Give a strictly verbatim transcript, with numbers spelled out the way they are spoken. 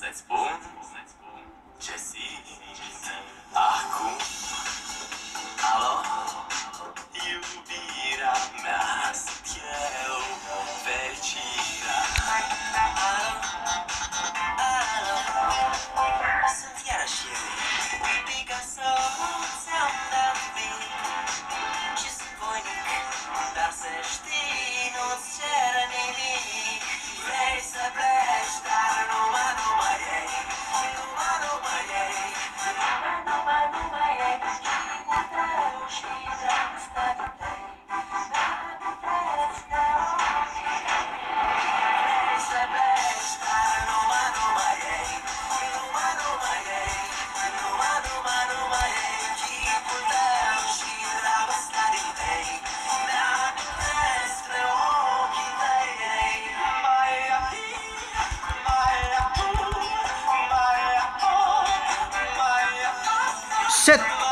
să-ți spun ce simt acum. Alo, iubirea mea, sunt eu, fericirea. Alo, alo, sunt iarăși eu, Picasso, ți-am dat vin și sunt voinic, dar să știi, nu-ți cer nimic. Vrei să pleci, dar numai, numai ei, numai, numai ei, numai, numai, numai ei, chipul tău și dragostea din tăi, vrei să pleci, dar numai, numai ei, numai, numai ei, numai, numai, numai ei, chipul tău și dragostea din tăi, mi-amintesc spre ochii tăi, ei, mai ahi, mai ahu, mai ahu, mai ahu. Shit!